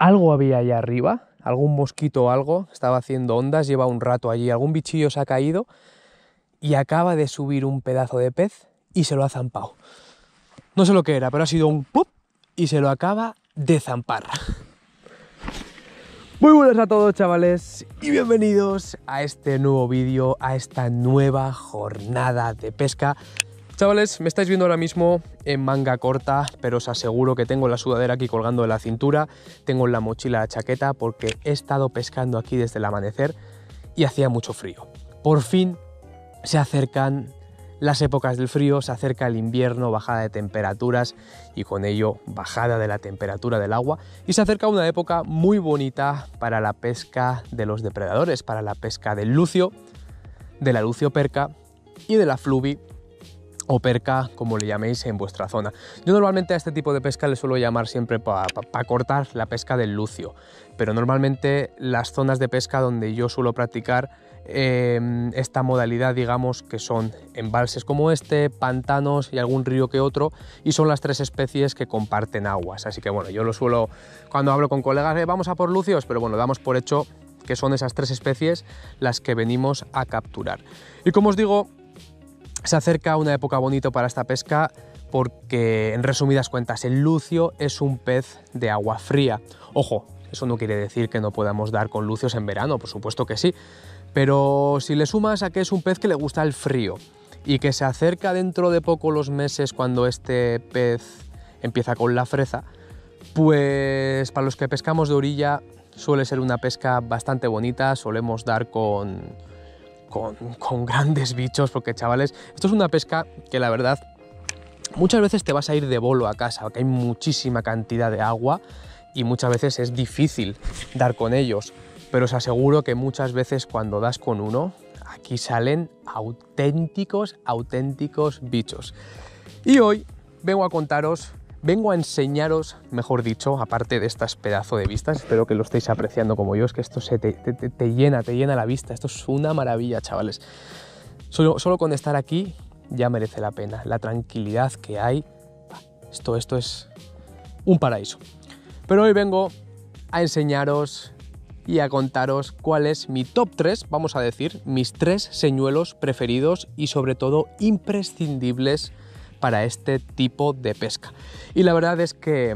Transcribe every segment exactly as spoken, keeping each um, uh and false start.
algo había allá arriba, algún mosquito o algo, estaba haciendo ondas, lleva un rato allí, algún bichillo se ha caído y acaba de subir un pedazo de pez y se lo ha zampado. No sé lo que era, pero ha sido un ¡pup! Y se lo acaba de zampar. Muy buenas a todos, chavales, y bienvenidos a este nuevo vídeo, a esta nueva jornada de pesca. Chavales, me estáis viendo ahora mismo en manga corta, pero os aseguro que tengo la sudadera aquí colgando de la cintura, tengo en la mochila la chaqueta porque he estado pescando aquí desde el amanecer y hacía mucho frío. Por fin se acercan las épocas del frío, se acerca el invierno, bajada de temperaturas y con ello bajada de la temperatura del agua, y se acerca una época muy bonita para la pesca de los depredadores, para la pesca del lucio, de la lucioperca y de la fluvi o perca, como le llaméis en vuestra zona. Yo normalmente a este tipo de pesca le suelo llamar siempre para pa, pa cortar la pesca del lucio, pero normalmente las zonas de pesca donde yo suelo practicar eh, esta modalidad, digamos que son embalses como este, pantanos y algún río que otro, y son las tres especies que comparten aguas. Así que bueno, yo lo suelo, cuando hablo con colegas, eh, vamos a por lucios, pero bueno, damos por hecho que son esas tres especies las que venimos a capturar. Y como os digo, se acerca una época bonita para esta pesca porque, en resumidas cuentas, el lucio es un pez de agua fría. Ojo, eso no quiere decir que no podamos dar con lucios en verano, por supuesto que sí, pero si le sumas a que es un pez que le gusta el frío y que se acerca dentro de poco los meses cuando este pez empieza con la freza, pues para los que pescamos de orilla suele ser una pesca bastante bonita, solemos dar con... Con, con grandes bichos, porque chavales, esto es una pesca que la verdad muchas veces te vas a ir de bolo a casa, porque hay muchísima cantidad de agua y muchas veces es difícil dar con ellos, pero os aseguro que muchas veces cuando das con uno, aquí salen auténticos, auténticos bichos. Y hoy vengo a contaros, vengo a enseñaros, mejor dicho, aparte de estas pedazos de vistas, espero que lo estéis apreciando como yo, es que esto se te, te, te llena, te llena la vista, esto es una maravilla, chavales. Solo, solo con estar aquí ya merece la pena, la tranquilidad que hay, esto, esto es un paraíso. Pero hoy vengo a enseñaros y a contaros cuál es mi top tres, vamos a decir, mis tres señuelos preferidos y sobre todo imprescindibles para este tipo de pesca. Y la verdad es que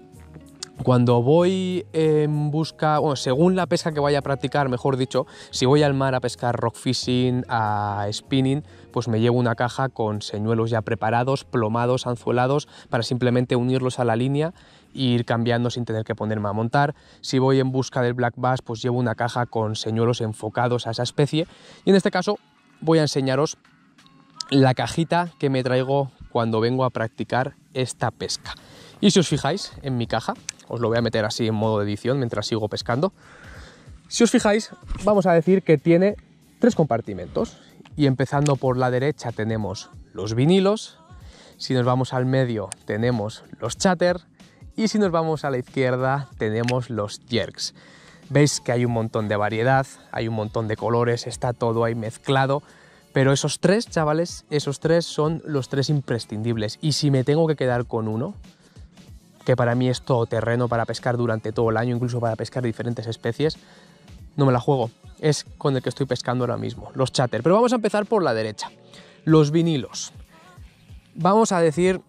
cuando voy en busca, bueno, según la pesca que vaya a practicar, mejor dicho, si voy al mar a pescar rock fishing, a spinning, pues me llevo una caja con señuelos ya preparados, plomados, anzuelados, para simplemente unirlos a la línea e ir cambiando sin tener que ponerme a montar. Si voy en busca del black bass, pues llevo una caja con señuelos enfocados a esa especie. Y en este caso voy a enseñaros la cajita que me traigo cuando vengo a practicar esta pesca. Y si os fijáis en mi caja, os lo voy a meter así en modo de edición mientras sigo pescando. Si os fijáis, vamos a decir que tiene tres compartimentos. Y empezando por la derecha tenemos los vinilos, si nos vamos al medio tenemos los chatter y si nos vamos a la izquierda tenemos los jerks. Veis que hay un montón de variedad, hay un montón de colores, está todo ahí mezclado. Pero esos tres, chavales, esos tres son los tres imprescindibles. Y si me tengo que quedar con uno, que para mí es todoterreno para pescar durante todo el año, incluso para pescar diferentes especies, no me la juego. Es con el que estoy pescando ahora mismo, los chatter. Pero vamos a empezar por la derecha. Los vinilos. Vamos a decir...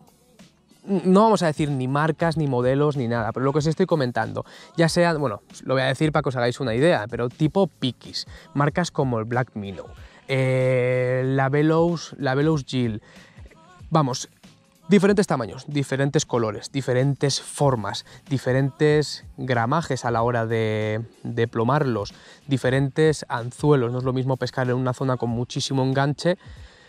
No vamos a decir ni marcas, ni modelos, ni nada, pero lo que os estoy comentando, ya sean, bueno, lo voy a decir para que os hagáis una idea, pero tipo Pickies, marcas como el Black Minnow, eh, la Bellows, la Bellows Gill, vamos, diferentes tamaños, diferentes colores, diferentes formas, diferentes gramajes a la hora de, de plomarlos, diferentes anzuelos, no es lo mismo pescar en una zona con muchísimo enganche,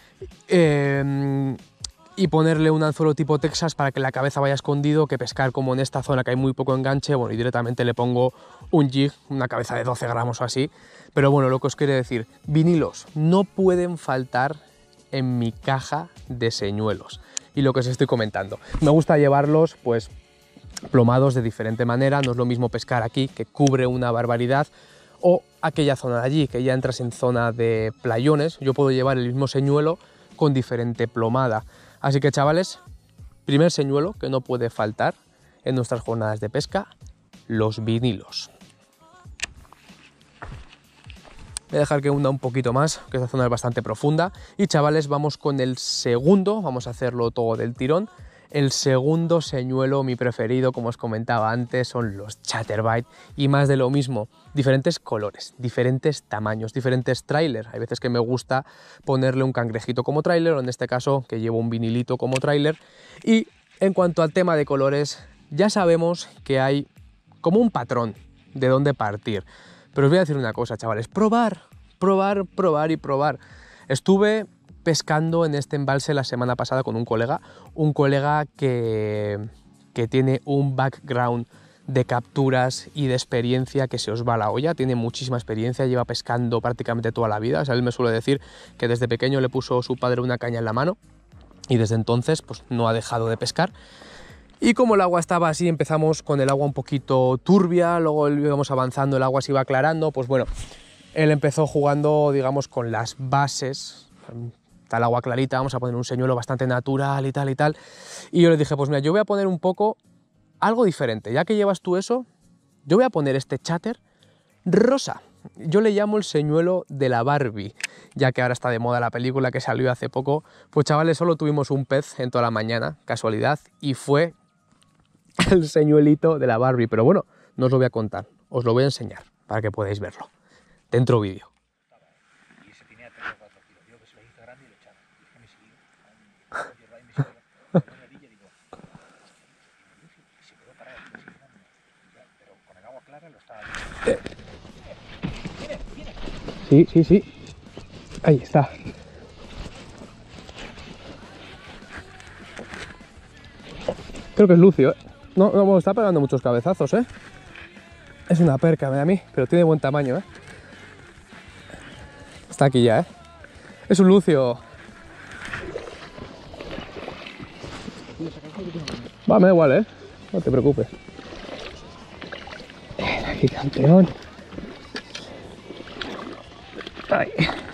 eh, y ponerle un anzuelo tipo Texas para que la cabeza vaya escondido, que pescar como en esta zona que hay muy poco enganche, bueno, y directamente le pongo un jig, una cabeza de doce gramos o así. Pero bueno, lo que os quiero decir, vinilos no pueden faltar en mi caja de señuelos. Y lo que os estoy comentando, me gusta llevarlos pues plomados de diferente manera, no es lo mismo pescar aquí, que cubre una barbaridad, o aquella zona de allí, que ya entras en zona de playones. Yo puedo llevar el mismo señuelo con diferente plomada. Así que, chavales, primer señuelo que no puede faltar en nuestras jornadas de pesca, los vinilos. Voy a dejar que hunda un poquito más, que esta zona es bastante profunda. Y chavales, vamos con el segundo, vamos a hacerlo todo del tirón. El segundo señuelo, mi preferido, como os comentaba antes, son los Chatterbait y más de lo mismo. Diferentes colores, diferentes tamaños, diferentes trailers. Hay veces que me gusta ponerle un cangrejito como trailer, o en este caso que llevo un vinilito como trailer. Y en cuanto al tema de colores, ya sabemos que hay como un patrón de dónde partir. Pero os voy a decir una cosa, chavales, probar, probar, probar y probar. Estuve pescando en este embalse la semana pasada con un colega, un colega que, que tiene un background de capturas y de experiencia que se os va a la olla, tiene muchísima experiencia, lleva pescando prácticamente toda la vida. O sea, él me suele decir que desde pequeño le puso su padre una caña en la mano y desde entonces pues no ha dejado de pescar. Y como el agua estaba así, empezamos con el agua un poquito turbia, luego íbamos avanzando, el agua se iba aclarando, pues bueno, él empezó jugando, digamos, con las bases. Está el agua clarita, vamos a poner un señuelo bastante natural y tal y tal. Y yo le dije, pues mira, yo voy a poner un poco algo diferente. Ya que llevas tú eso, yo voy a poner este chatter rosa. Yo le llamo el señuelo de la Barbie, ya que ahora está de moda la película que salió hace poco. Pues chavales, solo tuvimos un pez en toda la mañana, casualidad, y fue el señuelito de la Barbie. Pero bueno, no os lo voy a contar, os lo voy a enseñar para que podáis verlo. Dentro vídeo. Sí, sí, sí. Ahí está. Creo que es Lucio, ¿eh? No, no, está pegando muchos cabezazos, ¿eh? Es una perca, a mí, pero tiene buen tamaño, ¿eh? Está aquí ya, ¿eh? Es un Lucio. Va, me da igual, ¿eh? No te preocupes. Aquí, campeón. Ay.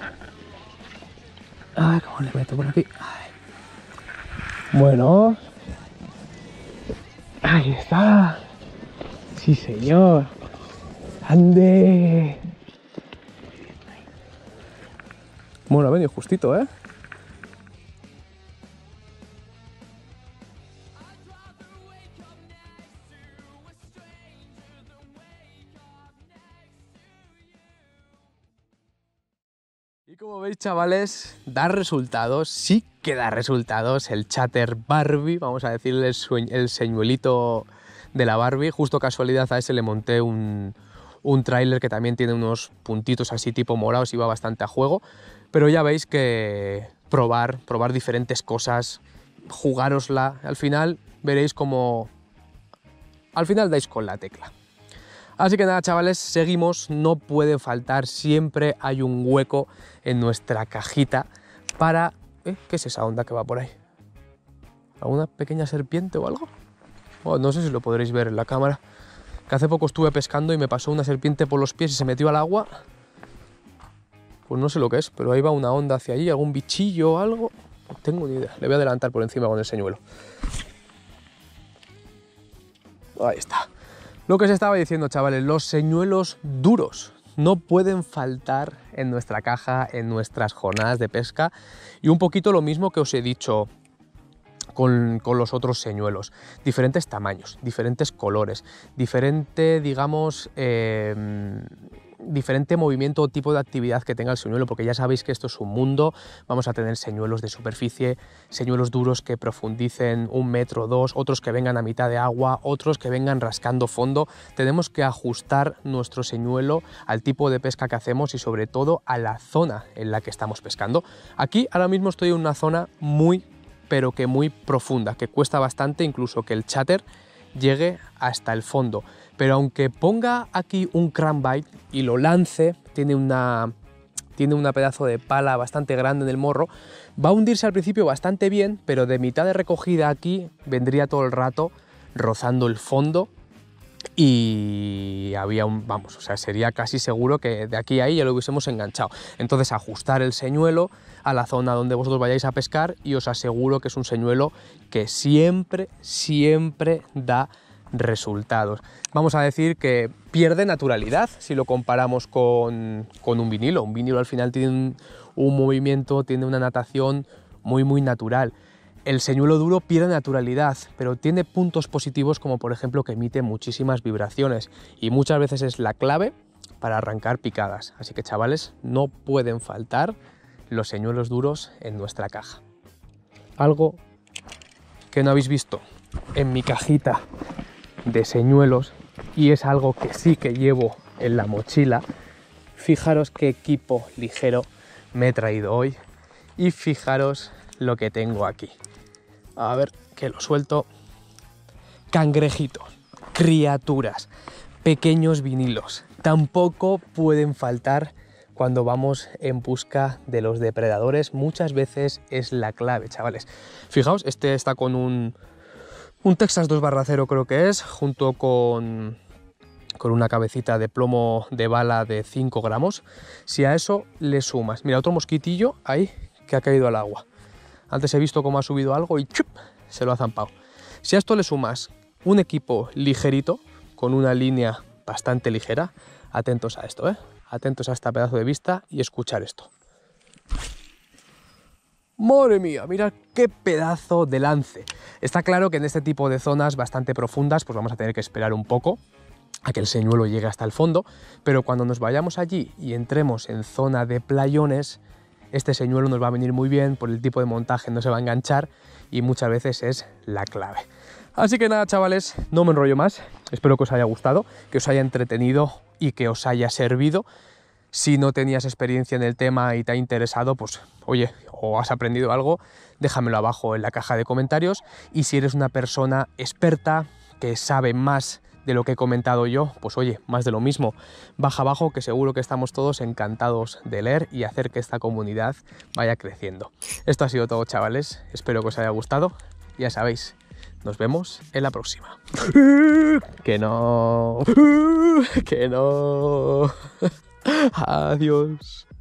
Ay, ¿cómo le meto por aquí? Ay. Bueno. Ahí está. Sí, señor. ¡Ande! Bueno, ha venido justito, ¿eh? Y como veis, chavales, da resultados, sí que da resultados el Chatter Barbie, vamos a decirle el, el señuelito de la Barbie. Justo casualidad a ese le monté un, un tráiler que también tiene unos puntitos así tipo morados y va bastante a juego. Pero ya veis que probar, probar diferentes cosas, jugárosla, al final veréis como al final dais con la tecla. Así que nada, chavales, seguimos, no puede faltar, siempre hay un hueco en nuestra cajita para... ¿Eh? ¿Qué es esa onda que va por ahí? ¿Alguna pequeña serpiente o algo? Oh, no sé si lo podréis ver en la cámara, que hace poco estuve pescando y me pasó una serpiente por los pies y se metió al agua. Pues no sé lo que es, pero ahí va una onda hacia allí, algún bichillo o algo. No tengo ni idea, le voy a adelantar por encima con el señuelo. Ahí está. Lo que os estaba diciendo, chavales, los señuelos duros no pueden faltar en nuestra caja, en nuestras jornadas de pesca. Y un poquito lo mismo que os he dicho con, con los otros señuelos. Diferentes tamaños, diferentes colores, diferente, digamos, eh, diferente movimiento o tipo de actividad que tenga el señuelo, porque ya sabéis que esto es un mundo. Vamos a tener señuelos de superficie, señuelos duros que profundicen un metro o dos, otros que vengan a mitad de agua, otros que vengan rascando fondo. Tenemos que ajustar nuestro señuelo al tipo de pesca que hacemos y sobre todo a la zona en la que estamos pescando. Aquí ahora mismo estoy en una zona muy, pero que muy profunda, que cuesta bastante incluso que el chatter llegue hasta el fondo. Pero aunque ponga aquí un crankbait y lo lance, tiene una, tiene una pedazo de pala bastante grande en el morro, va a hundirse al principio bastante bien, pero de mitad de recogida aquí vendría todo el rato rozando el fondo y había un, vamos, o sea, sería casi seguro que de aquí a ahí ya lo hubiésemos enganchado. Entonces ajustar el señuelo a la zona donde vosotros vayáis a pescar y os aseguro que es un señuelo que siempre, siempre da resultados. Vamos a decir que pierde naturalidad si lo comparamos con, con un vinilo. Un vinilo al final tiene un, un movimiento, tiene una natación muy muy natural. El señuelo duro pierde naturalidad, pero tiene puntos positivos como por ejemplo que emite muchísimas vibraciones y muchas veces es la clave para arrancar picadas. Así que chavales, no pueden faltar los señuelos duros en nuestra caja. Algo que no habéis visto en mi cajita de señuelos y es algo que sí que llevo en la mochila. Fijaros qué equipo ligero me he traído hoy y fijaros lo que tengo aquí. A ver, que lo suelto. Cangrejitos, criaturas, pequeños vinilos. Tampoco pueden faltar cuando vamos en busca de los depredadores. Muchas veces es la clave, chavales. Fijaos, este está con un, un Texas dos barra cero creo que es, junto con, con una cabecita de plomo de bala de cinco gramos. Si a eso le sumas, mira, otro mosquitillo ahí que ha caído al agua. Antes he visto cómo ha subido algo y ¡chup!, se lo ha zampado. Si a esto le sumas un equipo ligerito, con una línea bastante ligera, atentos a esto, ¿eh? Atentos a este pedazo de vista y escuchar esto. ¡Madre mía! Mirad qué pedazo de lance. Está claro que en este tipo de zonas bastante profundas pues vamos a tener que esperar un poco a que el señuelo llegue hasta el fondo, pero cuando nos vayamos allí y entremos en zona de playones, este señuelo nos va a venir muy bien por el tipo de montaje, no se va a enganchar y muchas veces es la clave. Así que nada, chavales, no me enrollo más. Espero que os haya gustado, que os haya entretenido y que os haya servido. Si no tenías experiencia en el tema y te ha interesado, pues oye, o has aprendido algo, déjamelo abajo en la caja de comentarios. Y si eres una persona experta que sabe más de lo que he comentado yo, pues oye, más de lo mismo, baja abajo, que seguro que estamos todos encantados de leer y hacer que esta comunidad vaya creciendo. Esto ha sido todo, chavales, espero que os haya gustado, ya sabéis, nos vemos en la próxima. Que no, que no, adiós.